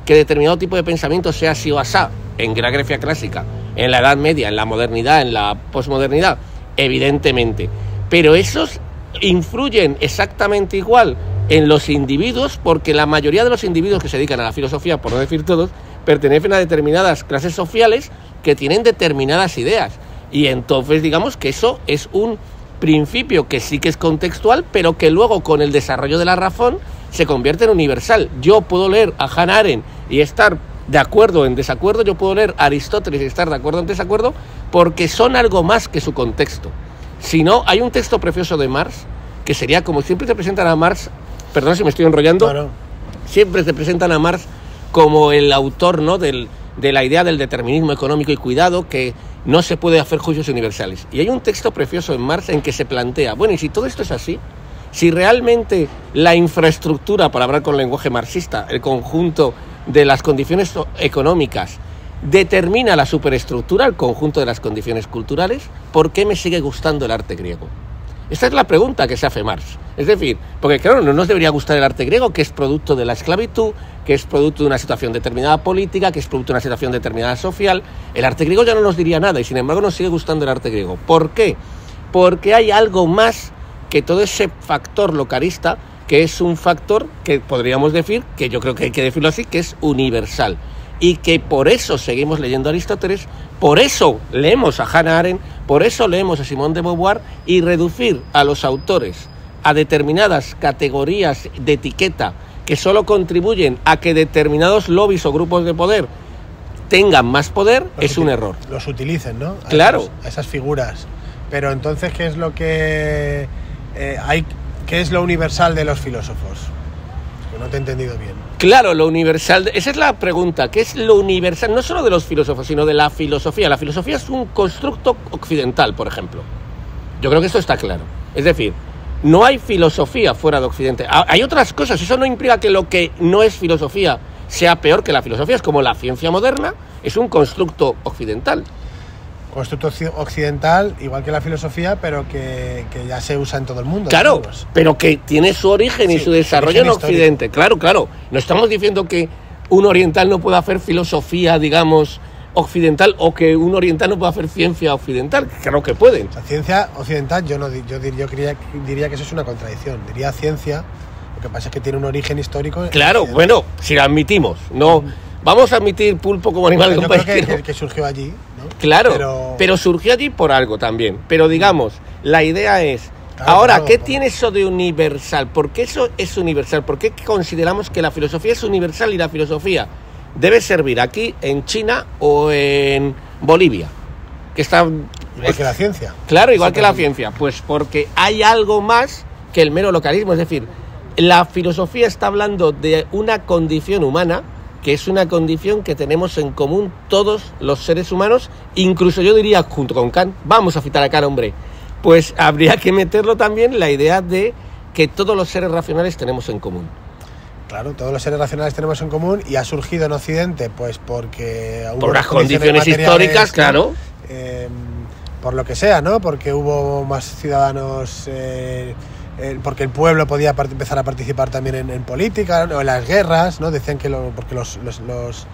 que determinado tipo de pensamiento sea así o asá, en la Grecia clásica, en la Edad Media, en la modernidad, en la posmodernidad, evidentemente. Pero esos influyen exactamente igual en los individuos, porque la mayoría de los individuos que se dedican a la filosofía, por no decir todos, pertenecen a determinadas clases sociales que tienen determinadas ideas. Y entonces digamos que eso es un principio que sí que es contextual, pero que luego con el desarrollo de la razón se convierte en universal. Yo puedo leer a Hannah Arendt y estar de acuerdo o en desacuerdo, yo puedo leer a Aristóteles y estar de acuerdo o en desacuerdo, porque son algo más que su contexto. Si no, hay un texto precioso de Marx, que sería como siempre te presentan a Marx, perdón si me estoy enrollando, Bueno. siempre te presentan a Marx como el autor, ¿no?, del, de la idea del determinismo económico, y cuidado que no se puede hacer juicios universales. Y hay un texto precioso en Marx en que se plantea, bueno, y si todo esto es así, si realmente la infraestructura, para hablar con lenguaje marxista, el conjunto de las condiciones económicas, determina la superestructura, el conjunto de las condiciones culturales, ¿por qué me sigue gustando el arte griego? Esta es la pregunta que se hace Marx. Es decir, porque claro, no nos debería gustar el arte griego, que es producto de la esclavitud, que es producto de una situación determinada política, que es producto de una situación determinada social. El arte griego ya no nos diría nada, y sin embargo nos sigue gustando el arte griego. ¿Por qué? Porque hay algo más que todo ese factor localista, que es un factor que podríamos decir, que yo creo que hay que decirlo así, que es universal. Y que por eso seguimos leyendo a Aristóteles, por eso leemos a Hannah Arendt, por eso leemos a Simone de Beauvoir, y reducir a los autores a determinadas categorías de etiqueta que solo contribuyen a que determinados lobbies o grupos de poder tengan más poder, los es un error. Los utilicen, ¿no? A claro. Esos, a esas figuras. Pero entonces, ¿qué es lo que eh, hay? ¿Qué es lo universal de los filósofos? Que no te he entendido bien. Claro, lo universal, esa es la pregunta, ¿qué es lo universal? No solo de los filósofos, sino de la filosofía. La filosofía es un constructo occidental, por ejemplo. Yo creo que esto está claro. Es decir, no hay filosofía fuera de Occidente. Hay otras cosas, eso no implica que lo que no es filosofía sea peor que la filosofía. Es como la ciencia moderna, es un constructo occidental. Constructo occidental, igual que la filosofía, pero que, que ya se usa en todo el mundo. Claro, digamos. Pero que tiene su origen sí, y su desarrollo en Occidente. Histórico. Claro, claro. No estamos diciendo que un oriental no pueda hacer filosofía, digamos, occidental, o que un oriental no pueda hacer ciencia occidental. Claro que pueden. O sea, ciencia occidental, yo no yo, dir, yo diría, diría que eso es una contradicción. Diría ciencia, lo que pasa es que tiene un origen histórico. Claro, bueno, si lo admitimos, no... Mm. Vamos a admitir pulpo como animal bueno, compañero. Yo creo que, que, que surgió allí, ¿no? Claro, pero... pero surgió allí por algo también. Pero digamos, la idea es... Claro, ahora, claro, ¿qué claro. tiene eso de universal? ¿Por qué eso es universal? ¿Por qué consideramos que la filosofía es universal y la filosofía debe servir aquí, en China o en Bolivia? Que está... Igual que la ciencia. Claro, igual que la ciencia. Pues porque hay algo más que el mero localismo. Es decir, la filosofía está hablando de una condición humana, que es una condición que tenemos en común todos los seres humanos, incluso yo diría, junto con Kant, vamos a citar a Kant, hombre, pues habría que meterlo también la idea de que todos los seres racionales tenemos en común. Claro, todos los seres racionales tenemos en común, y ha surgido en Occidente, pues porque... Hubo por unas condiciones, condiciones históricas, claro. Eh, por lo que sea, ¿no? Porque hubo más ciudadanos... Eh, porque el pueblo podía empezar a participar también en, en política, o en las guerras, ¿no? Decían que lo, porque los, los, los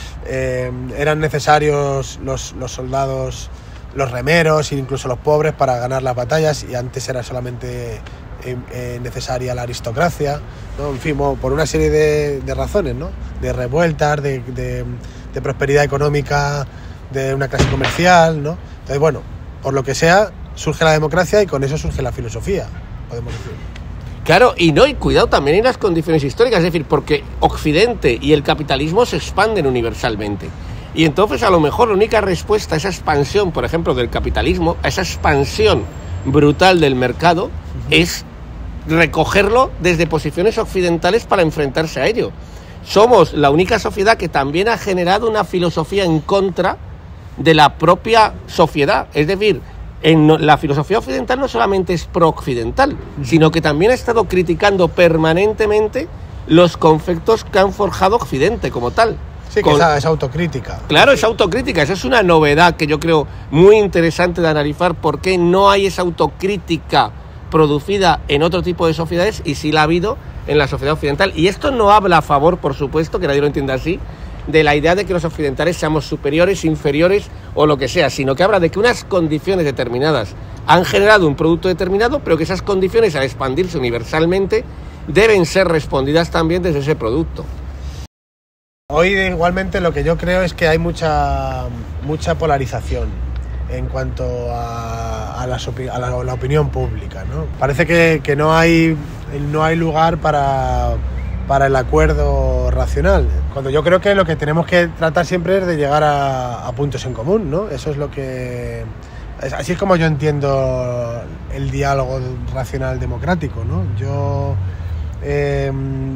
eh, eran necesarios los, los soldados, los remeros e incluso los pobres para ganar las batallas, y antes era solamente eh, eh, necesaria la aristocracia, ¿no? En fin, por una serie de, de razones, ¿no? De revueltas, de, de, de prosperidad económica, de una clase comercial, ¿no? Entonces, bueno, por lo que sea, surge la democracia, y con eso surge la filosofía, podemos decir. Claro, y no, y cuidado también en las condiciones históricas, es decir, porque Occidente y el capitalismo se expanden universalmente. Y entonces a lo mejor la única respuesta a esa expansión, por ejemplo, del capitalismo, a esa expansión brutal del mercado, uh-huh. es recogerlo desde posiciones occidentales para enfrentarse a ello. Somos la única sociedad que también ha generado una filosofía en contra de la propia sociedad, es decir, en la filosofía occidental no solamente es pro-occidental, sino que también ha estado criticando permanentemente los conceptos que han forjado Occidente como tal. Sí, que Con... esa es autocrítica. Claro, es autocrítica. Esa es una novedad que yo creo muy interesante de analizar, por qué no hay esa autocrítica producida en otro tipo de sociedades y sí la ha habido en la sociedad occidental. Y esto no habla a favor, por supuesto, que nadie lo entienda así, de la idea de que los occidentales seamos superiores, inferiores o lo que sea, sino que habla de que unas condiciones determinadas han generado un producto determinado, pero que esas condiciones, al expandirse universalmente, deben ser respondidas también desde ese producto. Hoy igualmente lo que yo creo es que hay mucha, mucha polarización en cuanto a, a, la, a, la, a la opinión pública, ¿no? Parece que, que no hay, no hay lugar para, para el acuerdo racional, cuando yo creo que lo que tenemos que tratar siempre es de llegar a, a puntos en común, ¿no? Eso es lo que... Es, así es como yo entiendo el diálogo racional democrático, ¿no? Yo, eh,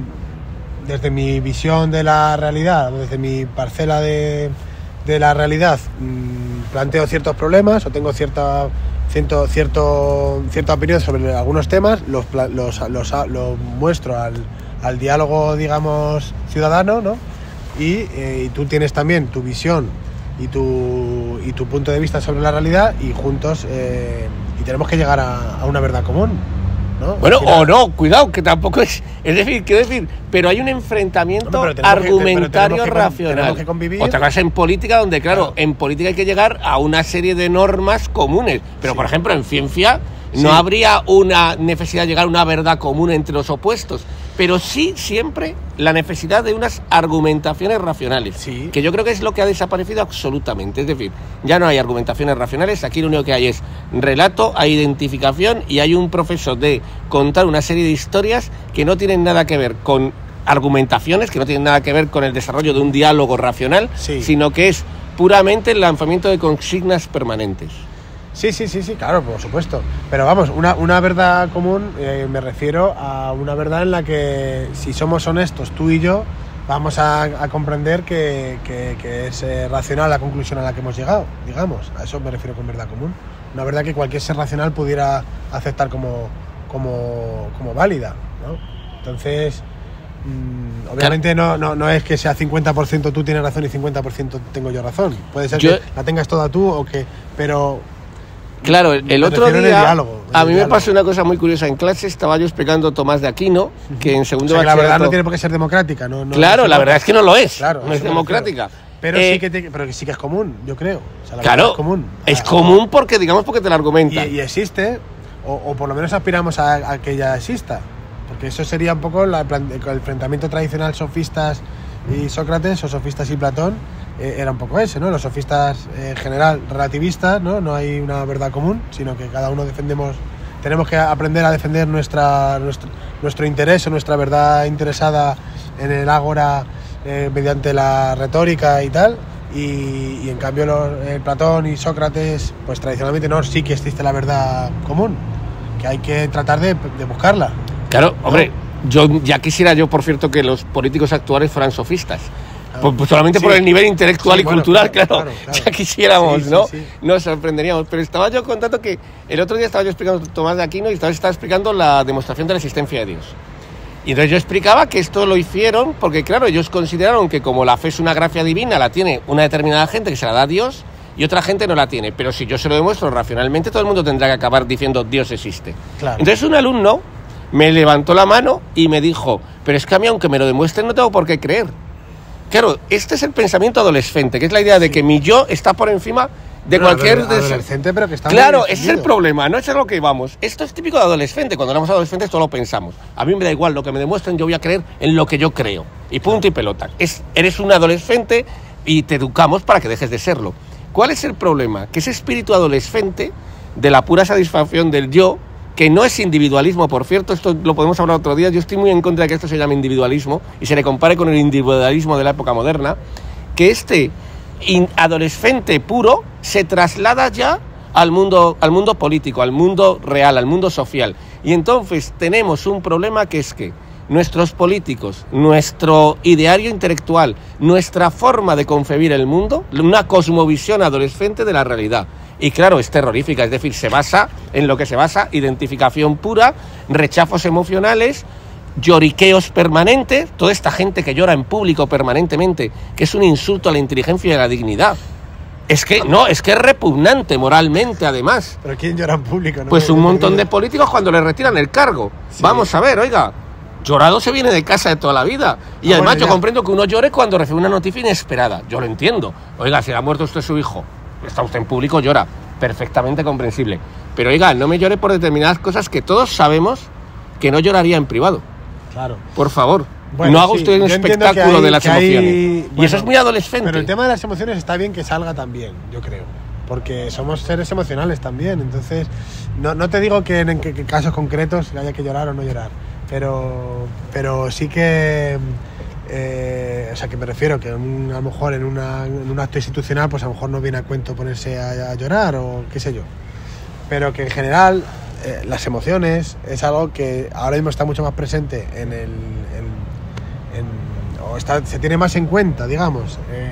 desde mi visión de la realidad, desde mi parcela de, de la realidad, mmm, planteo ciertos problemas o tengo cierta, cierto, cierto, cierta opinión sobre algunos temas, los, los, los, los muestro al, al diálogo, digamos, ciudadano, ¿no? Y, eh, y tú tienes también tu visión y tu, y tu punto de vista sobre la realidad y juntos eh, y tenemos que llegar a, a una verdad común, ¿no? Bueno, o no, cuidado, que tampoco es... Es decir, quiero decir, pero hay un enfrentamiento no, argumentario que, que, racional. Que Otra cosa en política, donde, claro, claro, en política hay que llegar a una serie de normas comunes. Pero, sí. por ejemplo, en ciencia no sí. habría una necesidad de llegar a una verdad común entre los opuestos. Pero sí siempre la necesidad de unas argumentaciones racionales, sí. que yo creo que es lo que ha desaparecido absolutamente. Es decir, ya no hay argumentaciones racionales, aquí lo único que hay es relato, hay identificación y hay un proceso de contar una serie de historias que no tienen nada que ver con argumentaciones, que no tienen nada que ver con el desarrollo de un diálogo racional, sí. sino que es puramente el lanzamiento de consignas permanentes. Sí, sí, sí, sí, claro, por supuesto. Pero vamos, una, una verdad común, eh, me refiero a una verdad en la que si somos honestos, tú y yo, vamos a, a comprender que, que, que es eh, racional la conclusión a la que hemos llegado, digamos. A eso me refiero con verdad común. Una verdad que cualquier ser racional pudiera aceptar como, como, como válida, ¿no? Entonces, mmm, obviamente no, no, no es que sea cincuenta por ciento tú tienes razón y cincuenta por ciento tengo yo razón. Puede ser yo... que la tengas toda tú o que... pero... Claro, el, el otro día diálogo, a mí me pasó una cosa muy curiosa en clase, estaba yo explicando Tomás de Aquino, que en segundo o sea, que bachillerato... la verdad no tiene por qué ser democrática, ¿no? no claro, no la verdad es que no lo es, claro, no es democrática. Pero, eh, sí que te, pero sí que es común, yo creo. O sea, la claro, es común. Es común porque, digamos, porque te la argumentan. Y, y existe, o, o por lo menos aspiramos a, a que ella exista, porque eso sería un poco la, el enfrentamiento tradicional sofistas y Sócrates, o sofistas y Platón, eh, era un poco ese, ¿no? Los sofistas en eh, general relativistas, ¿no? No hay una verdad común, sino que cada uno defendemos, tenemos que aprender a defender nuestra, nuestro, nuestro interés o nuestra verdad interesada en el ágora eh, mediante la retórica y tal, y, y en cambio los, eh, Platón y Sócrates, pues tradicionalmente no, sí que existe la verdad común, que hay que tratar de, de buscarla. Claro, hombre, ¿no? yo ya quisiera yo, por cierto, que los políticos actuales fueran sofistas. Claro. Pues solamente sí. por el nivel intelectual sí, y bueno, cultural, claro, claro, claro, claro. Ya quisiéramos, sí, ¿no? Sí, sí. Nos sorprenderíamos. Pero estaba yo contando que el otro día estaba yo explicando Tomás de Aquino y estaba, estaba explicando la demostración de la existencia de Dios. Y entonces yo explicaba que esto lo hicieron porque, claro, ellos consideraron que como la fe es una gracia divina, la tiene una determinada gente que se la da a Dios y otra gente no la tiene. Pero si yo se lo demuestro racionalmente, todo el mundo tendrá que acabar diciendo Dios existe. Claro. Entonces un alumno me levantó la mano y me dijo, pero es que a mí, aunque me lo demuestren, no tengo por qué creer. Claro, este es el pensamiento adolescente, que es la idea de sí. que mi yo está por encima de bueno, cualquier... Adolescente, pero que está claro, ese es el problema, no es a lo que vamos. Esto es típico de adolescente, cuando éramos adolescentes todo lo pensamos. A mí me da igual lo que me demuestren, yo voy a creer en lo que yo creo. Y punto y pelota. Es, eres un adolescente y te educamos para que dejes de serlo. ¿Cuál es el problema? Que ese espíritu adolescente de la pura satisfacción del yo, que no es individualismo, por cierto, esto lo podemos hablar otro día, yo estoy muy en contra de que esto se llame individualismo y se le compare con el individualismo de la época moderna, que este adolescente puro se traslada ya al mundo, al mundo político, al mundo real, al mundo social. Y entonces tenemos un problema que es que nuestros políticos, nuestro ideario intelectual, nuestra forma de concebir el mundo, una cosmovisión adolescente de la realidad. Y claro, es terrorífica, es decir, se basa en lo que se basa, identificación pura, rechazos emocionales, lloriqueos permanentes, toda esta gente que llora en público permanentemente, que es un insulto a la inteligencia y a la dignidad. Es que, no, es que es repugnante moralmente, además. ¿Pero quién llora en público? ¿No? Pues un montón de políticos cuando le retiran el cargo. Sí. Vamos a ver, oiga, llorado se viene de casa de toda la vida. Y ah, además bueno, yo comprendo que uno llore cuando recibe una noticia inesperada. Yo lo entiendo. Oiga, si ha muerto usted su hijo, está usted en público, llora. Perfectamente comprensible. Pero oiga, no me llore por determinadas cosas que todos sabemos que no lloraría en privado. Claro. Por favor. Bueno, no haga sí, usted un espectáculo hay, de las emociones. Hay, bueno, y eso es muy adolescente. Pero el tema de las emociones está bien que salga también, yo creo. Porque somos seres emocionales también. Entonces, no, no te digo que en, en, que, que casos concretos haya que llorar o no llorar. Pero, pero sí que... Eh, o sea, que me refiero que un, a lo mejor en, una, en un acto institucional, pues a lo mejor no viene a cuento ponerse a, a llorar o qué sé yo. Pero que en general eh, las emociones es algo que ahora mismo está mucho más presente en el... En, En, o está, se tiene más en cuenta, digamos, eh,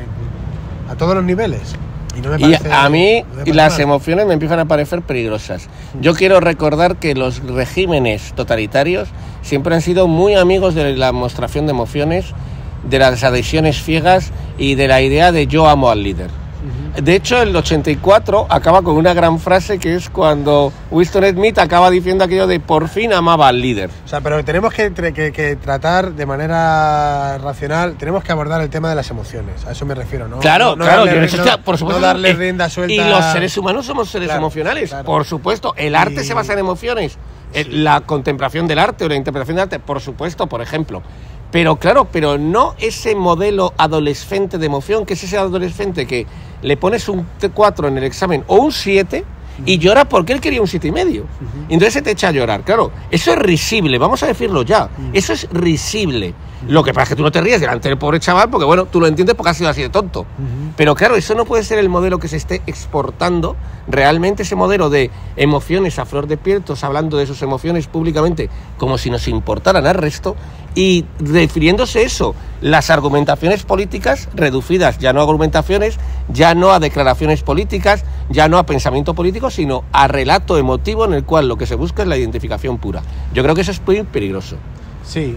a todos los niveles. Y, no me parece, y a mí no me las mal. emociones me empiezan a parecer peligrosas. Yo quiero recordar que los regímenes totalitarios siempre han sido muy amigos de la demostración de emociones, de las adhesiones ciegas y de la idea de yo amo al líder. De hecho, el ochenta y cuatro acaba con una gran frase que es cuando Winston Smith acaba diciendo aquello de por fin amaba al líder. O sea, pero tenemos que, que, que tratar de manera racional, tenemos que abordar el tema de las emociones, a eso me refiero, ¿no? Claro, no, no claro, darle, yo eso no, está, por supuesto. No darle eh, rienda suelta. Y los seres humanos somos seres claro, emocionales, claro. Por supuesto. El arte y... se basa en emociones. Sí. La contemplación del arte o la interpretación del arte, por supuesto, por ejemplo. Pero claro, pero no ese modelo adolescente de emoción, que es ese adolescente que le pones un cuatro en el examen o un siete y llora porque él quería un siete y medio. Uh-huh. Y entonces se te echa a llorar. Claro, eso es risible, vamos a decirlo ya. Uh-huh. Eso es risible. Uh-huh. Lo que pasa es que tú no te ríes delante del pobre chaval porque, bueno, tú lo entiendes porque has sido así de tonto. Uh-huh. Pero claro, eso no puede ser el modelo que se esté exportando. Realmente ese modelo de emociones a flor de piel, todos hablando de sus emociones públicamente como si nos importaran al resto, y refiriéndose eso, las argumentaciones políticas reducidas ya no a argumentaciones, ya no a declaraciones políticas, ya no a pensamiento político, sino a relato emotivo en el cual lo que se busca es la identificación pura. Yo creo que eso es muy peligroso. Sí,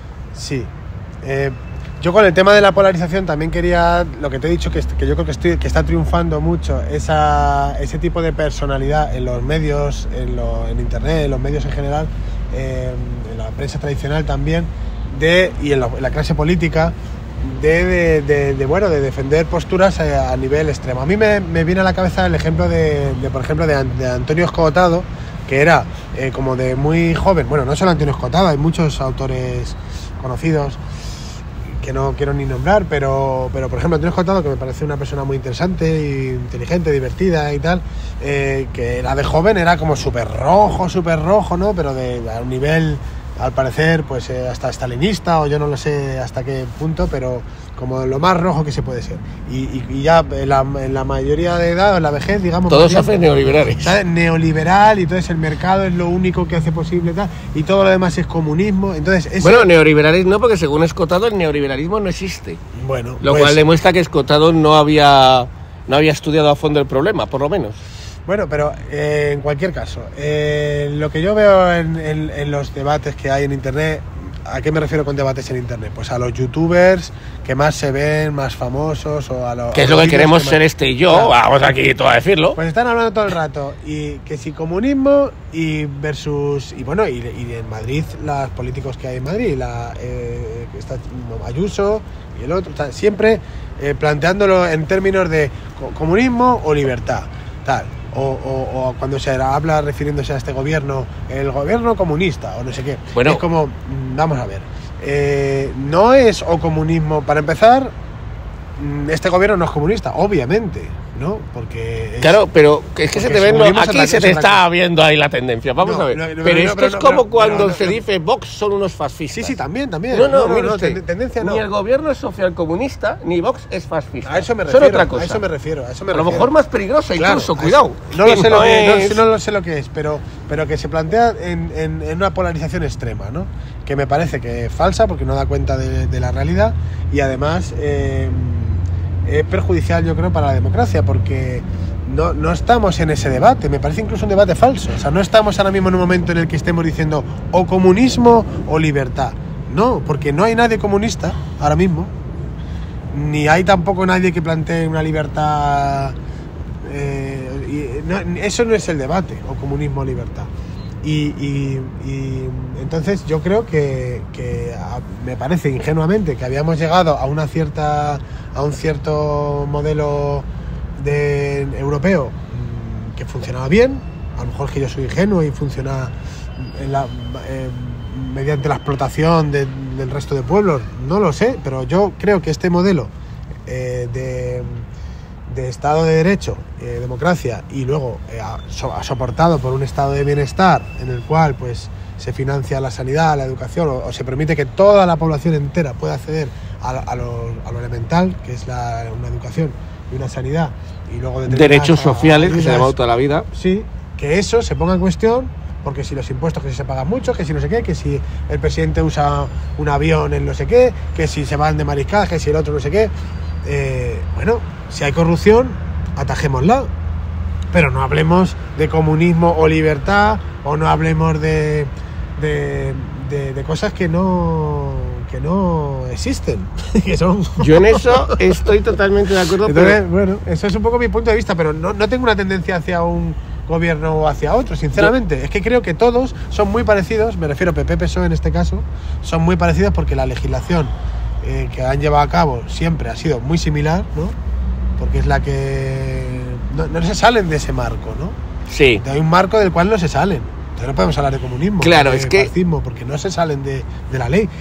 sí. Eh, yo con el tema de la polarización también quería, lo que te he dicho, que, que yo creo que, estoy, que está triunfando mucho esa, ese tipo de personalidad en los medios, en, lo, en internet, en los medios en general, eh, en la prensa tradicional también, de, y en la, en la clase política, de, de, de, de, bueno, de defender posturas a, a nivel extremo. A mí me, me viene a la cabeza el ejemplo de, de por ejemplo, de, de Antonio Escotado, que era eh, como de muy joven, bueno, no solo Antonio Escotado, hay muchos autores conocidos que no quiero ni nombrar, pero, pero por ejemplo Antonio Escotado, que me parece una persona muy interesante, inteligente, divertida y tal, eh, que era de joven, era como súper rojo, súper rojo, ¿no? Pero de, a un nivel, al parecer, pues eh, hasta stalinista, o yo no lo sé hasta qué punto, pero como lo más rojo que se puede ser. Y, y, y ya en la, en la mayoría de edad, en la vejez, digamos... Todos se hacen neoliberales. ¿sabes? Neoliberal, y entonces el mercado es lo único que hace posible, tal, y todo lo demás es comunismo. Entonces, ese... Bueno, neoliberales no, porque según Escotado el neoliberalismo no existe. Bueno, Lo pues... cual demuestra que Escotado no había, no había estudiado a fondo el problema, por lo menos. Bueno, pero eh, en cualquier caso, eh, lo que yo veo en, en, en los debates que hay en Internet, ¿a qué me refiero con debates en Internet? Pues a los youtubers que más se ven, más famosos, o a los... Que es lo que queremos que ser más... este y yo, claro. Vamos aquí todo a decirlo. Pues están hablando todo el rato, y que si comunismo y versus... Y bueno, y, y en Madrid, los políticos que hay en Madrid, la, eh, está Ayuso y el otro, o sea, siempre eh, planteándolo en términos de comunismo o libertad, tal. O, o, o cuando se habla refiriéndose a este gobierno, el gobierno comunista o no sé qué. Bueno, es como, vamos a ver, eh, no es o comunismo, para empezar, este gobierno no es comunista, obviamente, ¿no? Porque es, claro, pero es que se te ven, aquí se te está viendo ahí la tendencia, vamos no, a ver. No, no, pero no, esto pero es no, como pero, como cuando no, se no, dice Vox son unos fascistas. Sí, sí, también, también. No, no, no, no, no usted, tendencia no. Ni el gobierno es socialcomunista, ni Vox es fascista. A eso me refiero. Son otra cosa. A eso me refiero. A, eso me a refiero. lo mejor más peligrosa incluso, claro, cuidado. No lo, sé lo que, no, no lo sé lo que es, pero, pero que se plantea en, en, en una polarización extrema, ¿no? Que me parece que es falsa porque no da cuenta de, de la realidad, y además eh, es perjudicial, yo creo, para la democracia, porque no, no estamos en ese debate, me parece incluso un debate falso. O sea, no estamos ahora mismo en un momento en el que estemos diciendo o comunismo o libertad. No, porque no hay nadie comunista ahora mismo, ni hay tampoco nadie que plantee una libertad no, eso no es el debate, o comunismo o libertad. Y, y, y entonces yo creo que, que a, me parece ingenuamente que habíamos llegado a una cierta a un cierto modelo de, europeo mmm, que funcionaba bien. A lo mejor es que yo soy ingenuo y funciona en la, eh, mediante la explotación de, del resto de pueblos, no lo sé, pero yo creo que este modelo eh, de de Estado de Derecho, eh, democracia, y luego eh, so, soportado por un estado de bienestar en el cual pues se financia la sanidad, la educación, o, o se permite que toda la población entera pueda acceder a, a, lo, a lo elemental, que es la, una educación y una sanidad, y luego derechos sociales, ayudas, que se ha llamado toda la vida. Sí, que eso se ponga en cuestión, porque si los impuestos, que si se pagan mucho, que si no sé qué, que si el presidente usa un avión en no sé qué, que si se van de mariscadas, que si el otro no sé qué. Eh, bueno, si hay corrupción, atajémosla, pero no hablemos de comunismo o libertad, o no hablemos de, de, de, de cosas que no que no existen, que son... Yo en eso estoy totalmente de acuerdo. Entonces, pero... bueno, eso es un poco mi punto de vista, pero no, no tengo una tendencia hacia un gobierno o hacia otro, sinceramente. Yo... Es que creo que todos son muy parecidos, me refiero a P P, P S O E en este caso, son muy parecidos porque la legislación Eh, que han llevado a cabo siempre ha sido muy similar, ¿no? Porque es la que... No, no se salen de ese marco, ¿no? Sí. Hay un marco del cual no se salen. Entonces no podemos hablar de comunismo, claro, de es que... fascismo, porque no se salen de, de la ley.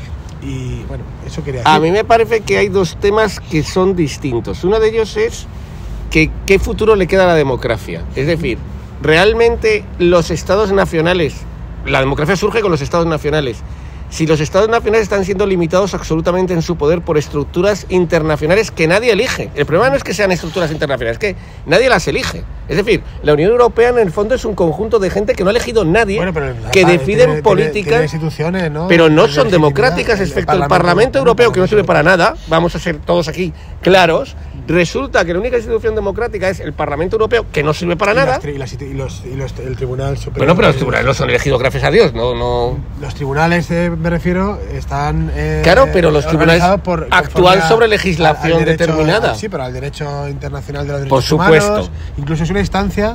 Y bueno, eso quería decir. A mí me parece que hay dos temas que son distintos. Uno de ellos es que qué futuro le queda a la democracia. Es decir, realmente los estados nacionales... La democracia surge con los estados nacionales. Si los estados nacionales están siendo limitados absolutamente en su poder por estructuras internacionales que nadie elige. El problema no es que sean estructuras internacionales, es que nadie las elige. Es decir, la Unión Europea en el fondo es un conjunto de gente que no ha elegido nadie, bueno, pero que la, deciden tiene, políticas, tiene instituciones, ¿no? pero no son democráticas, excepto el Parlamento, el Parlamento Europeo, Parlamento que no sirve para nada. Vamos a ser todos aquí claros. Resulta que la única institución democrática es el Parlamento Europeo, que no sirve para y nada. Las, y, las, y, los, y los, el Tribunal Superior. Bueno, pero los tribunales no son elegidos, gracias a Dios. No, no... Los tribunales, eh, me refiero, están... Eh, claro, pero los tribunales por, actúan sobre legislación al, al derecho, determinada. Sí, pero al derecho internacional de los por derechos supuesto. humanos. Incluso es una instancia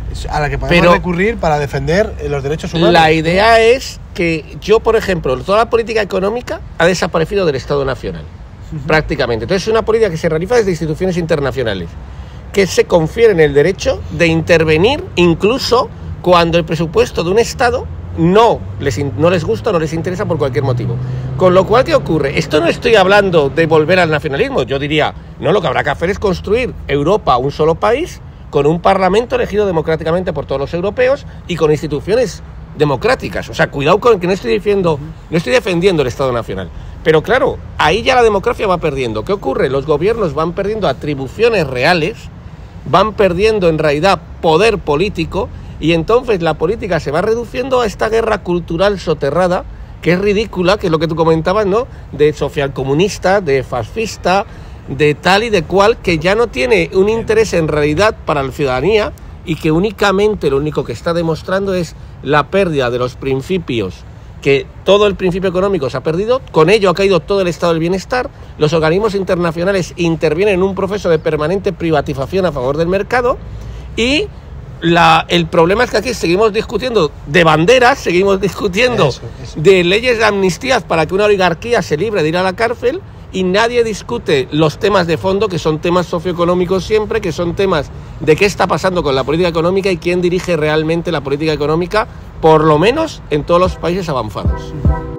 a la que podemos pero recurrir para defender los derechos humanos. La idea es que yo, por ejemplo, toda la política económica ha desaparecido del Estado Nacional. Prácticamente. Entonces es una política que se realiza desde instituciones internacionales que se confieren el derecho de intervenir incluso cuando el presupuesto de un Estado no les, no les gusta o no les interesa por cualquier motivo. Con lo cual, ¿qué ocurre? Esto no estoy hablando de volver al nacionalismo. Yo diría, no, lo que habrá que hacer es construir Europa, un solo país, con un parlamento elegido democráticamente por todos los europeos y con instituciones democráticas. O sea, cuidado con que no estoy diciendo, no estoy defendiendo el Estado Nacional. Pero claro, ahí ya la democracia va perdiendo. ¿Qué ocurre? Los gobiernos van perdiendo atribuciones reales, van perdiendo en realidad poder político, y entonces la política se va reduciendo a esta guerra cultural soterrada, que es ridícula, que es lo que tú comentabas, ¿no? De socialcomunista, de fascista, de tal y de cual, que ya no tiene un interés en realidad para la ciudadanía, y que únicamente lo único que está demostrando es la pérdida de los principios, que todo el principio económico se ha perdido, con ello ha caído todo el estado del bienestar, los organismos internacionales intervienen en un proceso de permanente privatización a favor del mercado, y la, el problema es que aquí seguimos discutiendo de banderas, seguimos discutiendo eso, eso. de leyes de amnistías para que una oligarquía se libre de ir a la cárcel, y nadie discute los temas de fondo, que son temas socioeconómicos siempre, que son temas de qué está pasando con la política económica y quién dirige realmente la política económica, por lo menos en todos los países avanzados.